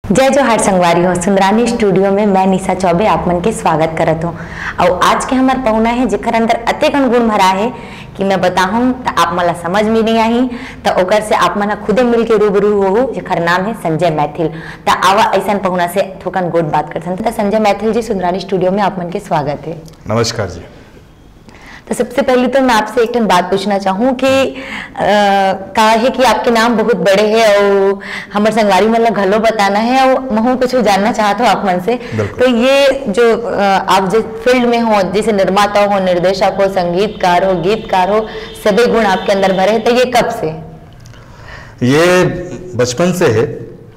जय जोहार संगवारी हो। सुंदरानी स्टूडियो में मैं निशा चौबे आप मन के स्वागत करत हूँ। और आज के हमार पहुना है जेकर अंदर अतेकन गुण भरा है कि मैं बताहूँ तो आप मला समझ में नहीं आई, तो ओकर से आप मन खुदे मिल के रूबरू हो, जेकर नाम है संजय मैथिल। तो आवा ऐसा पहुना से थोकन गोट बात करते हैं। तो संजय मैथिल जी, सुंदरानी स्टूडियो में आप मन के स्वागत है। नमस्कार जी। तो सबसे पहले तो मैं आपसे एक बात पूछना चाहूँ कि कहा है कि आपके नाम बहुत बड़े हैं और हमारे संगवारी मतलब घलो बताना है और मैं कुछ जानना चाहता हूँ आप मन से। तो ये जो आप जिस फील्ड में हो, जैसे निर्माता हो, निर्देशक हो, संगीतकार हो, गीतकार हो, सभी गुण आपके अंदर भरे हैं, तो ये कब से? ये बचपन से है।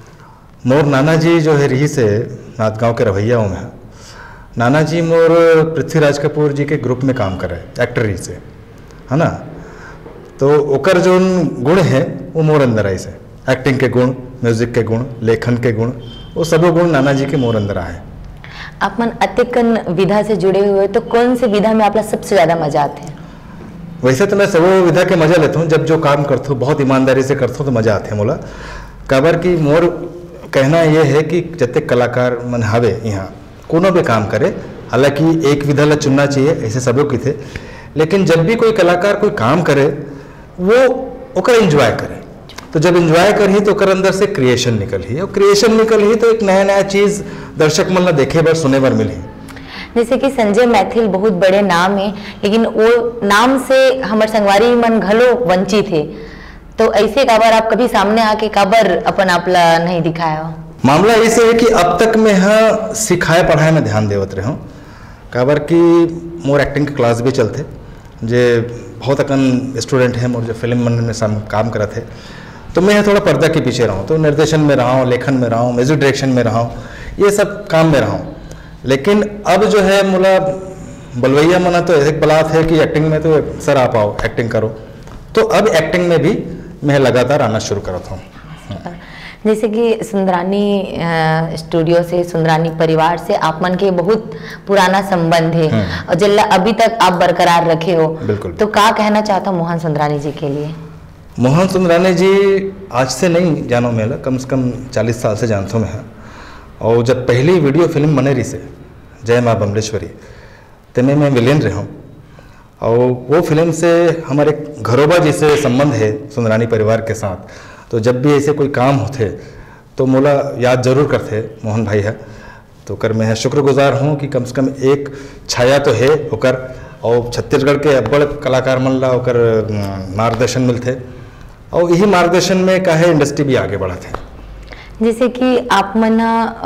मोर नाना जी जो है रही से नाथ गाँव के रवैया में, नाना जी मोर पृथ्वीराज कपूर जी के ग्रुप में काम कर रहे हैं एक्टर रही से, है ना। तो ओकर जो गुण है वो मोर अंदर आई से, एक्टिंग के गुण, म्यूजिक के गुण, लेखन के गुण, वो सब गुण नाना जी के मोर अंदर आए। आप मन अतिकन विधा से जुड़े हुए, तो कौन सी विधा में आप सबसे ज्यादा मजा आते हैं? वैसे तो मैं सब विधा के मजा लेता हूँ। जब जो काम करता हूँ बहुत ईमानदारी से करता हूँ तो मजा आते हैं मोला। काबर की मोर कहना ये है कि जते कलाकार मन हवे यहाँ कोनो भी काम करे, हालांकि एक विधा ला चुनना चाहिए, ऐसे सबों की थे, लेकिन जब भी कोई कलाकार कोई काम करे वो ओकर एंजॉय करे। तो जब एंजॉय करही तो ओकर अंदर से क्रिएशन निकल ही, और क्रिएशन निकल ही तो एक नया नया चीज दर्शक मन ला देखे बर सुने बर मिली। जैसे कि संजय मैथिल बहुत बड़े नाम है, लेकिन वो नाम से हमारे संगवारी मन घलो वंचित है, तो ऐसे काबर आप कभी सामने आके काबर अपन आपला नहीं दिखाया? मामला ऐसे है कि अब तक मैं यहाँ सिखाए पढ़ाए में ध्यान देवत रहा हूँ। काबर कि मोर एक्टिंग के क्लास भी चलते, जे बहुत अकन स्टूडेंट हैं मोर जो फिल्म मन में काम करा थे, तो मैं थोड़ा पर्दा के पीछे रहा हूँ। तो निर्देशन में रहा हूँ, लेखन में रहा हूँ, म्यूजिक डायरेक्शन में रहा हूँ, ये सब काम में रहा हूँ। लेकिन अब जो है मोला बलवैया मना तो एक बलात है कि एक्टिंग में तो सर आप आओ एक्टिंग करो, तो अब एक्टिंग में भी मैं लगातार आना शुरू करता हूँ। जैसे कि सुंदरानी स्टूडियो से, सुंदरानी परिवार से आप मन के बहुत पुराना संबंध है और जिल्ला अभी तक आप बरकरार रखे हो। बिल्कुल। तो क्या कहना चाहता हूँ मोहन सुंदरानी जी के लिए? मोहन सुंदरानी जी आज से नहीं जानो मेला, कम से कम 40 साल से जानता हूँ मैं। और जब पहली वीडियो फिल्म बने रही से जय माँ बमलेश्वरी, तमें मैं विलेन रहा हूँ। और वो फिल्म से हमारे घरोबा जैसे संबंध है सुंदरानी परिवार के साथ। तो जब भी ऐसे कोई काम होते तो मोला याद जरूर करते मोहन भाई है, तो कर मैं शुक्रगुजार हूँ कि कम से कम एक छाया तो है ओकर, और छत्तीसगढ़ के अब्बड़ कलाकार मन ला ओकर मार्गदर्शन मिलते, और यही मार्गदर्शन में काहे इंडस्ट्री भी आगे बढ़ा थे। जैसे कि आप मन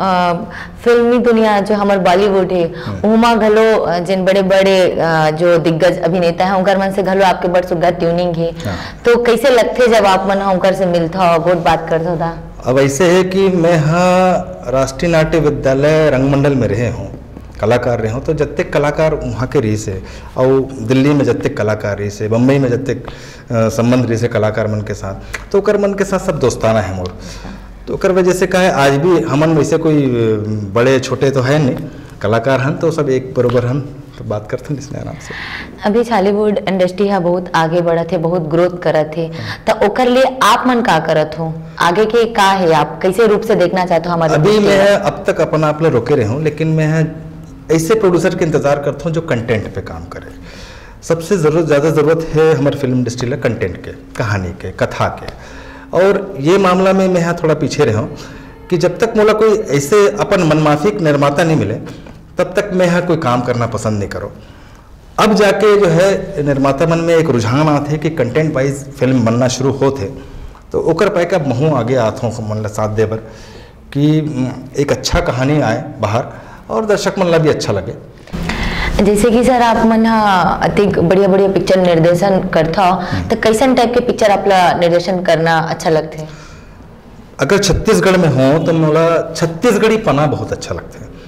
फिल्मी दुनिया जो हमारे बॉलीवुड है उमा घलो जिन बड़े बड़े जो दिग्गज अभिनेता हैं उनकर मन से घलो आपके बड़ सुगर ट्यूनिंग है। तो कैसे लगते जब आप मन उनकर से मिलता हो, गोट बात करता था? अब ऐसे है कि मैं हाँ राष्ट्रीय नाट्य विद्यालय रंगमंडल में रहे हूँ, कलाकार रहे हूँ। तो जत्ते कलाकार वहाँ के रही से, और दिल्ली में जत्ते कलाकार रही से, बम्बई में जत्ते संबंध रही से कलाकार मन के साथ, तो कर मन के साथ सब दोस्ताना है मोर। तो कर वजह से कहे आज भी हमन वैसे कोई बड़े छोटे तो है नहीं, कलाकार हन तो सब एक बरोबर हन, तो बात करते हैं इसमें आराम से। अभी बॉलीवुड इंडस्ट्री है बहुत आगे बढ़त है, बहुत ग्रोथ करत है, तो ओकर लिए आप मन का करत हो? आगे के का है, आप कैसे रूप से देखना चाहते हो हमारे? अभी मैं अब तक अपना आप रोके रहे हूँ, लेकिन मैं ऐसे प्रोड्यूसर के इंतजार करता हूँ जो कंटेंट पे काम करे। सबसे ज़्यादा ज़रूरत है हमारे फिल्म इंडस्ट्री में कंटेंट के, कहानी के, कथा के। और ये मामला में मैं यहाँ थोड़ा पीछे रहा हूँ कि जब तक मोला कोई ऐसे अपन मनमाफिक निर्माता नहीं मिले तब तक मैं यहाँ कोई काम करना पसंद नहीं करो। अब जाके जो है निर्माता मन में एक रुझान आते है कि कंटेंट वाइज फिल्म बनना शुरू होते, तो ओकर पाए का महू आगे आता हूँ मन ला साथ दे बर कि एक अच्छा कहानी आए बाहर और दर्शक मन ला भी अच्छा लगे। जैसे कि सर आप मन अतिक बढ़िया बढ़िया पिक्चर निर्देशन करता हो, तो कैसन टाइप के पिक्चर आपला निर्देशन करना अच्छा लगते है? अगर छत्तीसगढ़ में हो तो मोला छत्तीसगढ़ी पना बहुत अच्छा लगता है।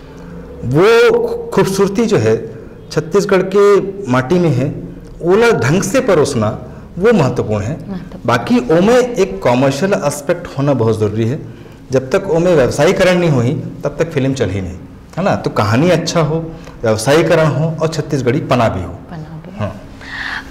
वो खूबसूरती जो है छत्तीसगढ़ के माटी में है, ओला ढंग से परोसना वो महत्वपूर्ण है। बाकी ओमे एक कॉमर्शियल एस्पेक्ट होना बहुत ज़रूरी है। जब तक ओमे व्यवसायीकरण नहीं हुई तब तक फिल्म चल ही नहीं, है ना। तो कहानी अच्छा हो, व्यवसायीकरण हो और छत्तीसगढ़ी पना भी हो। हाँ।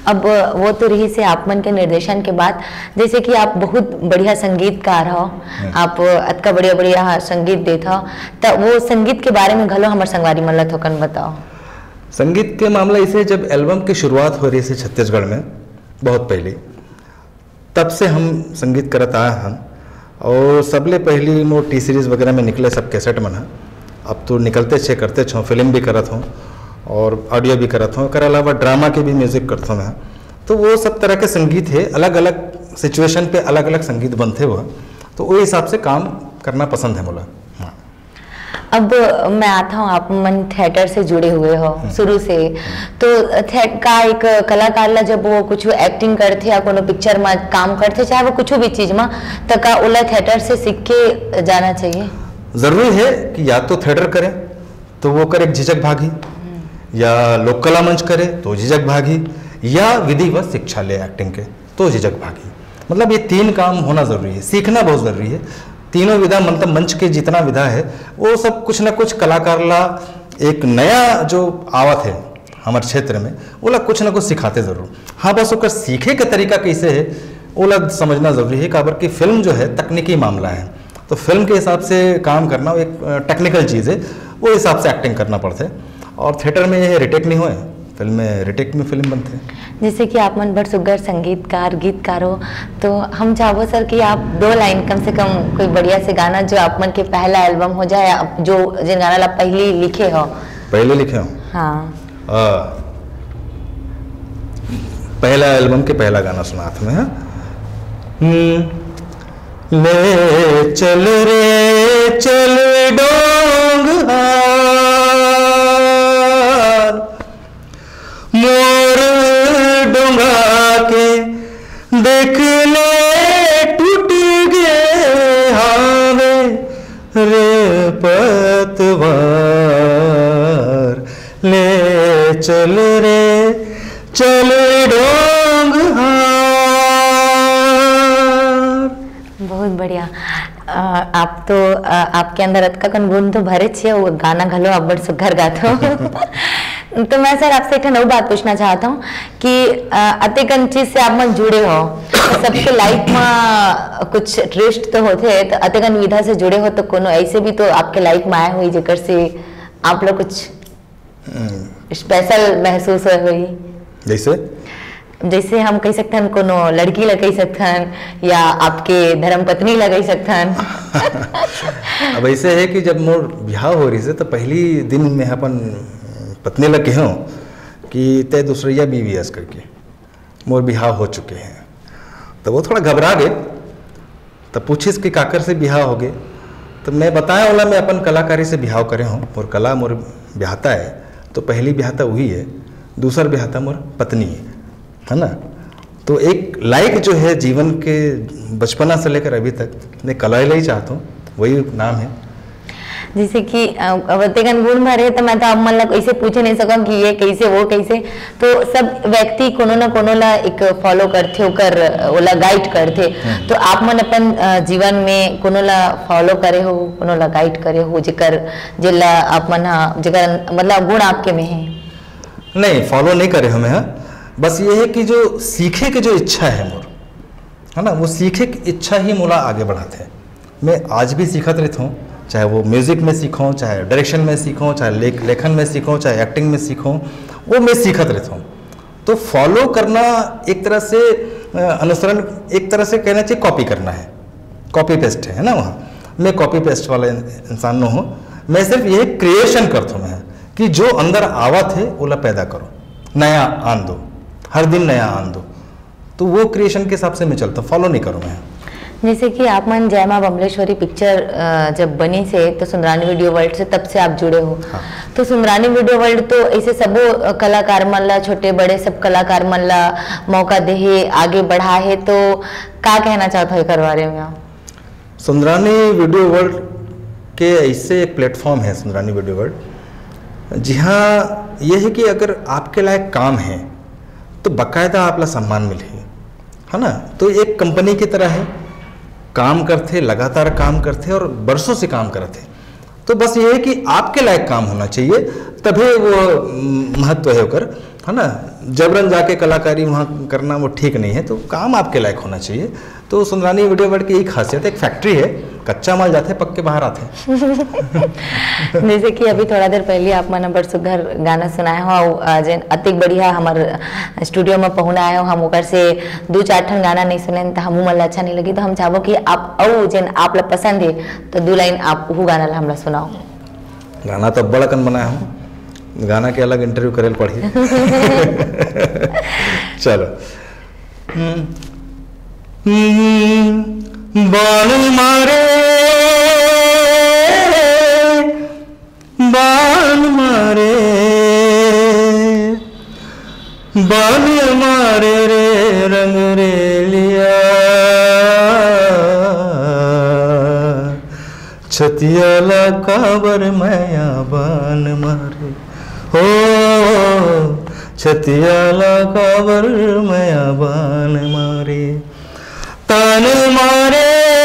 अब वो तो रही से आप मन के निर्देशन के बाद, जैसे कि आप बहुत बढ़िया संगीतकार हो, आप अतका बढ़िया बढ़िया संगीत देत हो, तो वो संगीत के बारे में घलो हमारे संगवारी मन ला थोकन बताओ। संगीत के मामला इसे जब एल्बम की शुरुआत हो रही थी छत्तीसगढ़ में बहुत पहले, तब से हम संगीत करत आए हैं। और सबले पहली मो टी सीरीज़ वगैरह में निकले सब कैसेट मन, अब तो निकलते छे करते छो, फिल्म भी करत हूँ और ऑडियो भी करत हूँ, कर अलावा ड्रामा के भी म्यूजिक करता हूँ मैं। तो वो सब तरह के संगीत है, अलग अलग सिचुएशन पे अलग अलग संगीत बनते हुए, तो वो हिसाब से काम करना पसंद है मोला। हाँ। अब मैं आता हूँ, आप मन थिएटर से जुड़े हुए हो शुरू से, तो का एक कलाकार ला जब वो कुछ एक्टिंग करते या कोनो पिक्चर में काम करते, चाहे वो कुछ भी चीज में, तो का ओला थिएटर से सीख के जाना चाहिए? जरूरी है कि या तो थिएटर करे तो वो करे झिझक भागी, या लोक कला मंच करे तो झिझक भागी, या विधिवत शिक्षा ले एक्टिंग के तो झिझक भागी। मतलब ये तीन काम होना जरूरी है, सीखना बहुत जरूरी है। तीनों विधा मतलब मंच के जितना विधा है वो सब कुछ ना कुछ कलाकार ला एक नया जो आवत है हमारे क्षेत्र में, वो ला कुछ ना कुछ सिखाते जरूर। हाँ, बस उसका सीखे का तरीका कैसे है वो ला समझना जरूरी है। काबर की फिल्म जो है तकनीकी मामला है, तो फिल्म के हिसाब से काम करना एक टेक्निकल चीज़ है, वो हिसाब से एक्टिंग करना पड़ता है। और थिएटर में ये रिटेक नहीं हुए, फिल्म में रिटेक में फिल्म बनते हैं। जैसे कि आप मन बड़ सुगर संगीतकार गीतकार हो, तो हम चाहो सर कि आप 2 लाइन कम से कम कोई बढ़िया से गाना जो आप मन के पहला एल्बम हो जाए, जो जिन गाना ला पहले लिखे हो। पहले लिखे हो? हाँ। पहला एल्बम के पहला गाना सुना था मैं। ले चल रे चल डोंगहार, मोर डोंगा के देख ले टूट गए हावे रे पतवार, ले चल रे चल डोंगहार। बहुत बढ़िया। आप तो आपके अंदर अतका कन गुण तो भरे छे, वो गाना घलो आप बड़ सुघर गाते हो। तो मैं सर आपसे एक नई बात पूछना चाहता हूँ कि अतेकन चीज से आप मन जुड़े हो, तो सबके लाइफ में कुछ ट्विस्ट तो होते हैं, तो अतेकन विधा से जुड़े हो, तो कोनो ऐसे भी तो आपके लाइफ में आए हुई जेकर से आप लोग कुछ स्पेशल महसूस हुई? जैसे हम कह सकते हैं कोनो लड़की ला कह सकते हैं, या आपके धर्मपत्नी ला कह सकते हैं। अब ऐसे है कि जब मोर ब्याह हो रही से तो पहली दिन में अपन पत्नी ला कहो कि तय दूसरिया बीवीएस करके मोर ब्याह हो चुके हैं, तो वो थोड़ा घबरा गए। तब पूछिस कि काकर से ब्याह हो गए, तो मैं बताया वाला मैं अपन कलाकारी से ब्याह करे हूँ, मोर कला मोर ब्याहता है। तो पहली ब्याहता वही है, दूसर ब्याहता मोर पत्नी है ना। तो एक लाइक जो है जीवन के बचपना से लेकर अभी तक मैं कला ही चाहता हूँ, वही नाम है। जैसे कि अवतेगन गुण भरे, तो मैं तो आप मन ला ऐसे पूछे नहीं सकूं कि ये कैसे वो कैसे, तो सब व्यक्ति कोनो न कोनो ला एक फॉलो करते होकर ओला गाइड करते। तो आप मन अपन जीवन में कोनो ला फॉलो करे हो, कोनो ला गाइड करे हो, जेकर जिला आप मन जेकर मतलब गुण आपके में है? नहीं, फॉलो नहीं करे हमें। बस ये है कि जो सीखे की जो इच्छा है मोर, है ना, वो सीखे की इच्छा ही मोला आगे बढ़ाते हैं। मैं आज भी सीखत रहता हूँ, चाहे वो म्यूजिक में सीखूं, चाहे डायरेक्शन में सीखूं, चाहे लेखन में सीखूं, चाहे एक्टिंग में सीखूं, वो मैं सीखत रहता हूँ। तो फॉलो करना एक तरह से अनुसरण, एक तरह से कहना चाहिए कॉपी करना है, कॉपी पेस्ट है ना। वहाँ मैं कॉपी पेस्ट वाला इंसान न हूँ, मैं सिर्फ ये क्रिएशन करता हूँ मैं, कि जो अंदर आवत है वो ला पैदा करो, नया आन दो, हर दिन नया आन दो। तो वो क्रिएशन के हिसाब से मैं चलता हूँ, फॉलो नहीं करूँ मैं। जैसे कि आप मन जय मां बमलेश्वरी पिक्चर जब बनी से, तो सुंदरानी वीडियो वर्ल्ड से तब से आप जुड़े हो। हाँ। तो सुंदरानी वीडियो वर्ल्ड तो ऐसे सबो कलाकार मन ला, छोटे बड़े सब कलाकार मन ला मौका दे है, आगे बढ़ा है, तो क्या कहना चाहते हो इस बारे में आप? सुंदरानी वीडियो वर्ल्ड के ऐसे एक प्लेटफॉर्म है सुंदरानी वीडियो वर्ल्ड, जी हाँ, ये है कि अगर आपके लायक काम है तो बाकायदा आपला सम्मान मिले, है ना। तो एक कंपनी की तरह है, काम करते, लगातार काम करते और बरसों से काम करते। तो बस ये है कि आपके लायक काम होना चाहिए, तभी वो महत्व है होकर। है ना, जबरन जाके कलाकारी वहाँ करना वो ठीक नहीं है, तो काम आपके लायक होना चाहिए। तो सुंदरानी वीडियो वर्ल्ड की यही खासियत है, एक फैक्ट्री है, कच्चा माल जाते हैं पक्के बाहर आते हैं। जैसे कि अभी थोड़ा देर पहले आप मन बड़ सुघर गाना सुनाए हो, जेन अतिक बढ़िया हमार स्टूडियो में पहुना आए हो, हम ओकर से 2-4 ठन गाना नहीं सुने तो हमू मन अच्छा नहीं लगी, तो हम चाहबो कि आप औ जेन आप ला पसंद है तो 2 लाइन आप वो गाना ला हमला सुनाओ। गाना तो बड़ा कन बनाया हूँ, गाना के अलग इंटरव्यू करेल पड़ी। चलो। बाण मारे बाण मारे बाण मारे रे रंग रे लिया छतियाला काबर मैया बाण मारे हो छतियाला काबर मैया बाण मारे तान मारे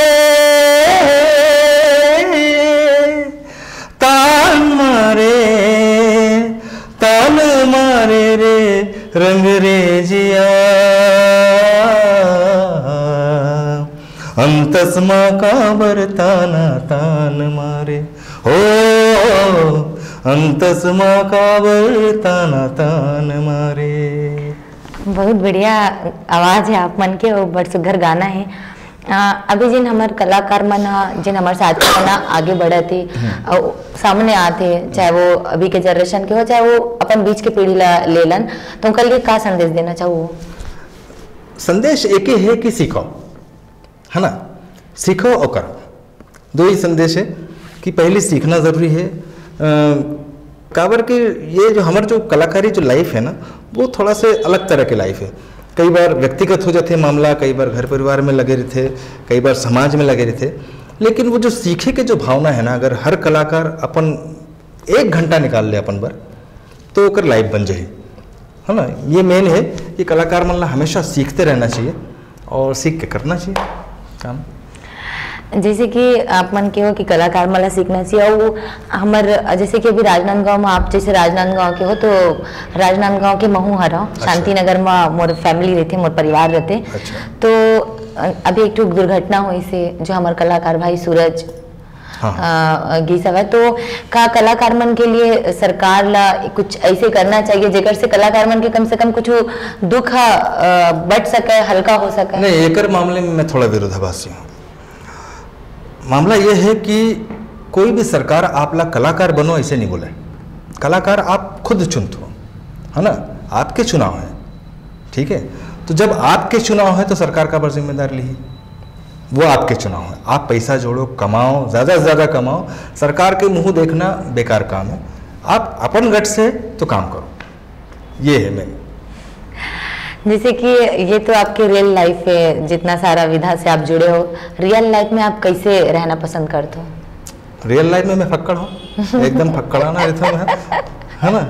तान मारे तान मारे रे रंग रे जिया अंतस्मा काबर ताना तान मारे हो अंतस्मा काबर ताना तान मारे। बहुत बढ़िया आवाज है आप मन के और बड़ सुघर गाना है। अभी जिन हमारे कलाकार मन जिन हमारे साथी मन आगे बढ़ते और सामने आते, चाहे वो अभी के जनरेशन के हो चाहे वो अपन बीच के पीढ़ी ला लेलन, तो उनके लिए क्या संदेश देना चाहो? संदेश एक ही है कि सीखो, है ना, सीखो और करो। 2 ही संदेश है कि पहले सीखना जरूरी है। काबर के ये जो हमारे जो कलाकारी जो लाइफ है ना, वो थोड़ा से अलग तरह की लाइफ है। कई बार व्यक्तिगत हो जाते मामला, कई बार घर परिवार में लगे रहते, कई बार समाज में लगे रहते, लेकिन वो जो सीखे के जो भावना है ना, अगर हर कलाकार अपन 1 घंटा निकाल ले अपन बर तो ओकर लाइफ बन जाए, है ना। ये मेन है कि कलाकार मन ला हमेशा सीखते रहना चाहिए और सीख के करना चाहिए काम। जैसे कि आप मन के हो कि कलाकार मला सीखना चाहिए, और हमार जैसे कि अभी राजनांदगांव में आप जैसे राजनांदगांव के हो, तो राजनांदगांव के महू हर अच्छा। शांति नगर में मोर फैमिली रहते, मोर परिवार रहते। अच्छा। तो अभी एक ठो दुर्घटना हुई से जो हमारे कलाकार भाई सूरज गीसव है, तो का कलाकार मन के लिए सरकार ला कुछ ऐसे करना चाहिए जेकर से कलाकार मन के कम से कम कुछ दुख बच सके, हल्का हो सके? नहीं, एक मामले में मैं थोड़ा विरोधाभासी हूँ। मामला ये है कि कोई भी सरकार आप ला कलाकार बनो ऐसे नहीं बोले। कलाकार आप खुद चुनते हो, है ना, आपके चुनाव है, ठीक है। तो जब आपके चुनाव है तो सरकार का बड़ जिम्मेदार ली, वो आपके चुनाव है। आप पैसा जोड़ो, कमाओ, ज़्यादा से ज़्यादा कमाओ, सरकार के मुंह देखना बेकार काम है। आप अपन गट से तो काम करो, ये है मेन। जैसे कि ये तो आपकी रियल लाइफ है, जितना सारा विधा से आप जुड़े हो, रियल लाइफ में आप कैसे रहना पसंद करते हो? रियल लाइफ में मैं फक्कड़ हूँ, एकदम फक्कड़ाना रहता हूँ, है ना,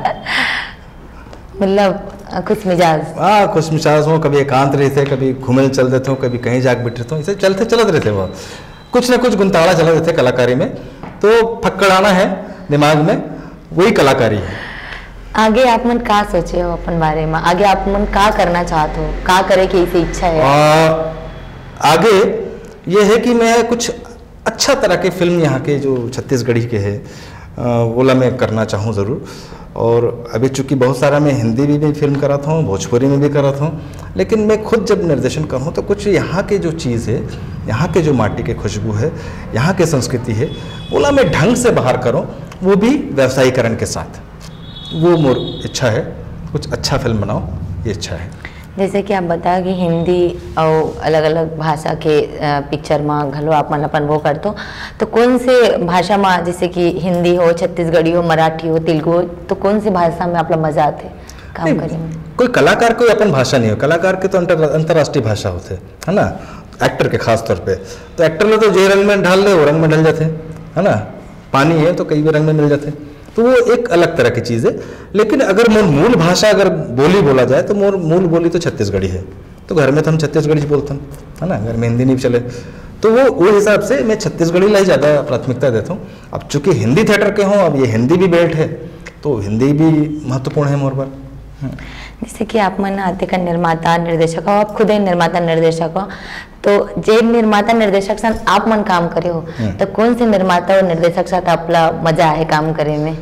मतलब खुश मिजाज। हाँ, खुश मिजाज हूँ, कभी एकांत रहते, कभी घूमने चल देता हूँ, कभी कहीं जाके बैठ रहता हूँ, इसे चलते चलते रहते, वो कुछ ना कुछ गुंताड़ा चला रहते कलाकारी में। तो फक्कड़ाना है दिमाग में, वही कलाकारी है। आगे आप मन का सोचे हो अपन बारे में? आगे आप मन का करना चाहते हो, का करे की इसे इच्छा है? आगे ये है कि मैं कुछ अच्छा तरह के फिल्म यहाँ के जो छत्तीसगढ़ी के है वो मैं करना चाहूँ ज़रूर। और अभी चूँकि बहुत सारा मैं हिंदी भी फिल्म कराता हूँ, भोजपुरी में भी कराता हूँ, लेकिन मैं खुद जब निर्देशन करूँ तो कुछ यहाँ के जो चीज़ है, यहाँ के जो माटी के खुशबू है, यहाँ के संस्कृति है, वो मैं ढंग से बाहर करूँ, वो भी व्यवसायीकरण के साथ। वो मोर इच्छा है, कुछ अच्छा फिल्म बनाओ, ये इच्छा है। जैसे कि आप बताया कि हिंदी और अलग अलग भाषा के पिक्चर में घलो आप मन अपन वो करते हो, तो कौन से भाषा में, जैसे कि हिंदी हो, छत्तीसगढ़ी हो, मराठी हो, तेलुगु हो, तो कौन सी भाषा में आप लोग मजा आते काम करने में? कोई कलाकार कोई अपन भाषा नहीं हो, कलाकार के तो अंतर्राष्ट्रीय भाषा होते, है ना, एक्टर के खास तौर पे। तो एक्टर ने तो जो रंग में ढाल ले वो रंग में ढल जाते, है ना, पानी है तो कई भी रंग में मिल जाते, तो वो एक अलग तरह की चीज़ है। लेकिन अगर मोर मूल भाषा अगर बोली बोला जाए तो मोर मूल बोली तो छत्तीसगढ़ी है, तो घर में तो हम छत्तीसगढ़ी बोलते हैं, है ना, घर में हिंदी नहीं चले, तो वो हिसाब से मैं छत्तीसगढ़ी लाई ज़्यादा प्राथमिकता देता हूँ। अब चूँकि हिंदी थिएटर के हों, अब ये हिंदी भी बेल्ट है तो हिंदी भी महत्वपूर्ण है मोर पर। जैसे कि आप मन आते का निर्माता निर्देशक हो, आप खुद ही निर्माता निर्देशक हो, तो जे निर्माता निर्देशक साथ आप मन काम करे हो तो कौन से निर्माता और निर्देशक साथ आपला मजा है काम करे में?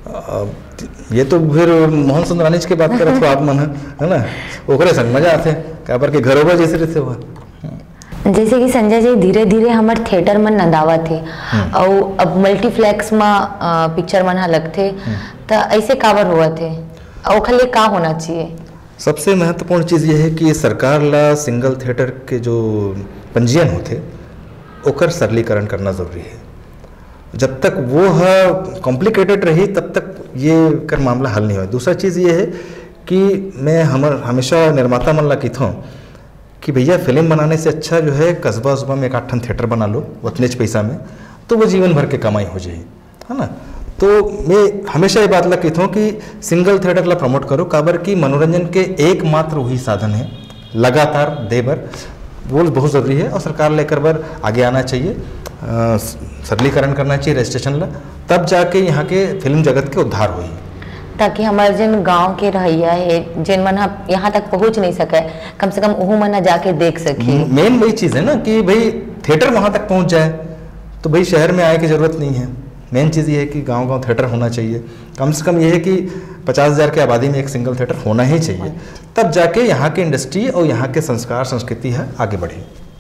ये तो फिर मोहन सुंदरानीज की बात करत हो आप मन, है ना, ओकरे संग मजा आते काबर के घरों जैसे रहते हुआ। जैसे कि संजय जी धीरे धीरे हमारे थिएटर में नंदावा थे और अब मल्टीप्लेक्स में पिक्चर मन हा लगते, तो ऐसे काबर हुआ थे और खाली का होना चाहिए? सबसे महत्वपूर्ण चीज़ ये है कि सरकार ला सिंगल थिएटर के जो पंजीयन होते ओकर सरलीकरण करना जरूरी है। जब तक वो है कॉम्प्लिकेटेड रही तब तक ये कर मामला हल नहीं हो। दूसरा चीज़ ये है कि मैं हमेशा निर्माता मन ला कहता हूँ कि भैया फिल्म बनाने से अच्छा जो है कस्बा उस्बा में एक आठ थिएटर बना लो उतने पैसा में, तो वो जीवन भर के कमाई हो जाए, है ना। तो मैं हमेशा ये बात ला कहता हूँ कि सिंगल थिएटर ला प्रमोट करो, काबर की मनोरंजन के एकमात्र वही साधन है लगातार देबर, वो बहुत ज़रूरी है और सरकार लेकर बार आगे आना चाहिए, सरलीकरण करना चाहिए रजिस्ट्रेशन ला, तब जाके यहाँ के फिल्म जगत के उद्धार हुई, ताकि हमारे जिन गांव के रहिया है जिन मन यहाँ तक पहुँच नहीं सके कम से कम वो मन जाके देख सके। मेन वही चीज़ है ना कि भाई थिएटर वहाँ तक पहुँच जाए, तो भाई शहर में आए की ज़रूरत नहीं है। मेन चीज़ ये है कि गांव-गांव थिएटर होना चाहिए, कम से कम ये है कि 50,000 की आबादी में एक सिंगल थिएटर होना ही चाहिए, तब जाके यहाँ की इंडस्ट्री और यहाँ के संस्कार संस्कृति है आगे बढ़े।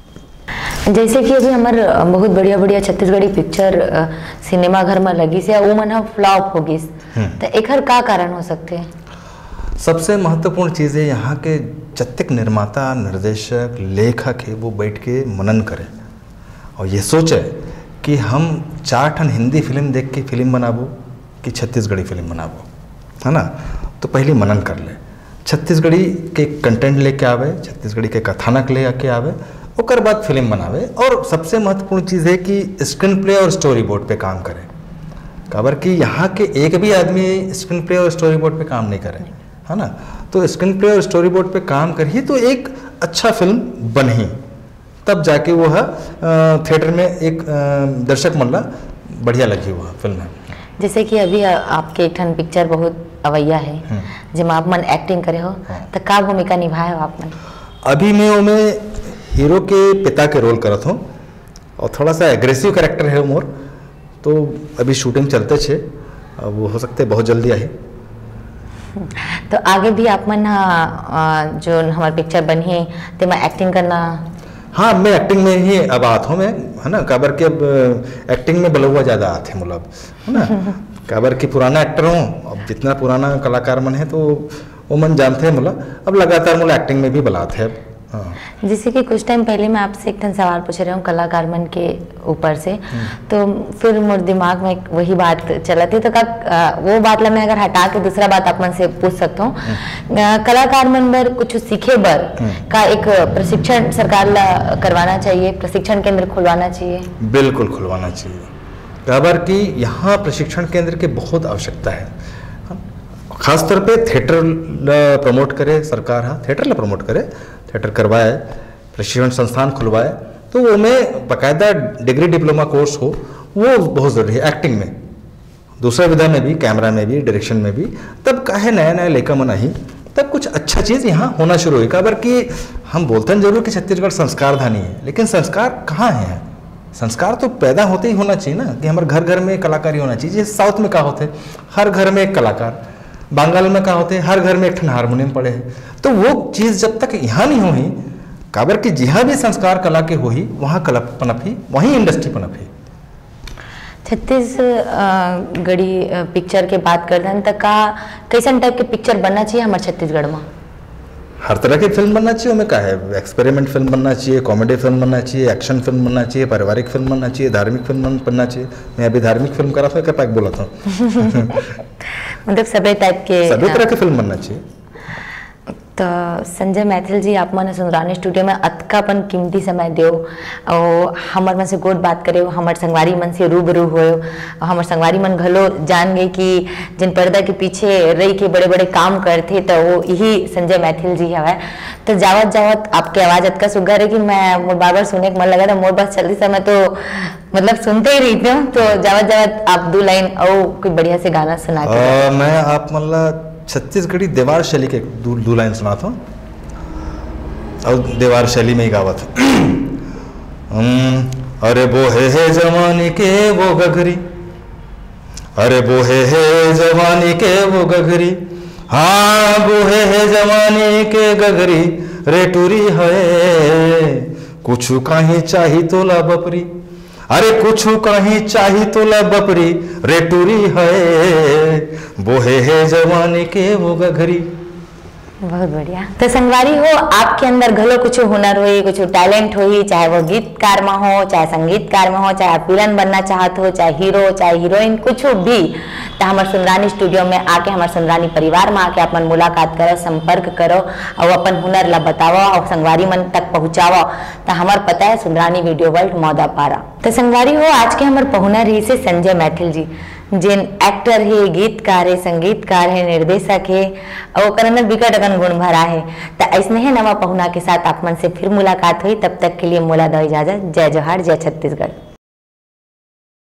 जैसे कि अभी हमार बहुत बढ़िया बढ़िया छत्तीसगढ़ी पिक्चर सिनेमा घर में लगी से वो मन फ्लॉप हो गई, तो एकर का कारण हो सकते हैं? सबसे महत्वपूर्ण चीज़ है यहाँ के जत्तिक निर्माता निर्देशक लेखक है वो बैठ के मनन करें और ये सोचे कि हम 4 ठन हिंदी फिल्म देख के फिल्म बनाबो कि छत्तीसगढ़ी फिल्म बनाबो, है ना। तो पहले मनन कर ले, छत्तीसगढ़ी के कंटेंट लेके आवे, छत्तीसगढ़ी के कथानक ले आके आवे, उसके बाद फिल्म बनावे। और सबसे महत्वपूर्ण चीज़ है कि स्क्रीन प्ले और स्टोरी बोर्ड पे काम करें, काबर कि यहाँ के एक भी आदमी स्क्रीन प्ले और स्टोरी बोर्ड पे काम नहीं करे, है ना। तो स्क्रीन प्ले और स्टोरी बोर्ड पे काम करिए तो एक अच्छा फिल्म बने, तब जाके वो है थिएटर में एक दर्शक मन ला बढ़िया लगी हुआ फिल्म है। जैसे कि अभी आपके एक ठन पिक्चर बहुत अवैया है जिसमें आप मन एक्टिंग करे हो, तो का भूमिका निभाए हो आप मन? अभी मैं हीरो के पिता के रोल करत हूँ और थोड़ा सा एग्रेसिव कैरेक्टर है मोर, तो अभी शूटिंग चलते छे, वो हो सकते बहुत जल्दी आई। तो आगे भी आप मन जो हमारे पिक्चर बनी है तो मैं एक्टिंग करना? हाँ, मैं एक्टिंग में ही अब आता हूँ मैं, है ना, काबर के अब एक्टिंग में बलुआ ज़्यादा आते हैं मतलब, है ना। काबर की पुराना एक्टर हूँ, अब जितना पुराना कलाकार मन है तो वो मन जानते हैं मतलब, अब लगातार मतलब एक्टिंग में भी बुलाते हैं। हाँ। जैसे कि कुछ टाइम पहले मैं आपसे एक सवाल पूछ रहा हूँ कलाकार मन के ऊपर से, तो फिर मोर दिमाग में वही बात चला थी, तो वो बात ला मैं अगर हटा के दूसरा बात आप मन से पूछ सकता हूँ, कलाकार मन बर कुछ सीखे बर का एक प्रशिक्षण सरकार ला करवाना चाहिए, प्रशिक्षण केंद्र खुलवाना चाहिए? बिल्कुल खुलवाना चाहिए, काबर की यहाँ प्रशिक्षण केंद्र की बहुत आवश्यकता है, खासतौर पे थिएटर ला प्रमोट करे सरकार, हाँ थिएटर ला प्रमोट करे, थिएटर करवाए, प्रशिक्षण संस्थान खुलवाए, तो वो में बाकायदा डिग्री डिप्लोमा कोर्स हो, वो बहुत ज़रूरी है एक्टिंग में, दूसरा विधा में भी, कैमरा में भी, डायरेक्शन में भी। तब काहे नया नया लेकर मना ही तब कुछ अच्छा चीज़ यहाँ होना शुरू हुई, काबर कि हम बोलते हैं जरूर कि छत्तीसगढ़ संस्कार धानी है, लेकिन संस्कार कहाँ है? संस्कार तो पैदा होते ही होना चाहिए ना, कि हमारे घर घर में कलाकारी होना चाहिए। जैसे साउथ में क्या होते, हर घर में एक कलाकार, बंगाल में क्या होते हर घर में एक ठन हारमोनियम पड़े है, तो वो चीज़ जब तक यहाँ नहीं होगी, काबर कि जहाँ भी संस्कार कला के होही वहाँ कला पनपी, वहीं इंडस्ट्री पनपी। छत्तीसगढ़ी पिक्चर के बात करते हैं तो का कैसन टाइप के पिक्चर बनना चाहिए हमारे छत्तीसगढ़ में? हर तरह की फिल्म बनना चाहिए, उनमें क्या है, एक्सपेरिमेंट फिल्म बनना चाहिए, कॉमेडी फिल्म बनना चाहिए, एक्शन फिल्म बनना चाहिए, पारिवारिक फिल्म बनना चाहिए, धार्मिक फिल्म बनना चाहिए। मैं अभी धार्मिक फिल्म करा था, क्या पैक बोला था। मतलब सभी टाइप के, सभी तरह की फिल्म बनना चाहिए। तो संजय मैथिल जी, आप मन सुंदरानी स्टूडियो में अतकापन कीमती समय दो और हमार मन से गोट बात करे, हमार संगवारी मन से रूबरू हो, और हमार संगवारी मन घलो जान गए कि जिन पर्दा के पीछे रही के बड़े बड़े काम करते तो वो यही संजय मैथिल जी हवा। तो जावत जावत आपकी आवाज़ अतका सुघर है कि मैं मोर बार बार सुनने का मन लगा था, मोर बस चलती समय तो मतलब सुनते ही रही थी। तो जावत जावत आप 2 लाइन और कोई बढ़िया से गाना सुना के। मैं आप मतलब छत्तीसगढ़ी देवार शैली के दो लाइन सुनाता हूँ और देवार शैली में ही गावत। अरे बोहे है जवानी के वो गगरी, अरे बोहे है जवानी के वो गगरी, हाँ बोहे है जवानी के गगरी, रे टूरी है कुछ कहीं चाही तोला बपरी, अरे कुछ कहीं चाही तोला बपरी, रे टूरी है बोहे है जवानी के वो गगरी। बहुत बढ़िया। तो संगवारी हो, आपके अंदर घलो कुछ हुनर हुई, कुछ टैलेंट हुई, चाहे वो गीतकार में हो, चाहे संगीतकार में हो, चाहे आप विलन बनना चाहते हो, चाहे हीरो, चाहे हीरोइन, कुछ भी, तो हमारे सुंदरानी स्टूडियो में आके, हमारे सुंदरानी परिवार में आके अपन मुलाकात करो, संपर्क करो और अपन हुनर ला बताओ और संगवारी मन तक पहुँचाओ। तो हमार पता है सुंदरानी वीडियो वर्ल्ड मौदा पारा। तो संगवारी हो, आज के हमारे पहुना रही से संजय मैथिल जी, जिन एक्टर है, गीतकार है, संगीतकार है, निर्देशक है और ओकर अंदर बिकट अगन गुण भरा है। तो ऐसने है नवा पहुना के साथ आप मन से फिर मुलाकात हुई। तब तक के लिए मोला दो इजाजत। जय जोहार, जय छत्तीसगढ़।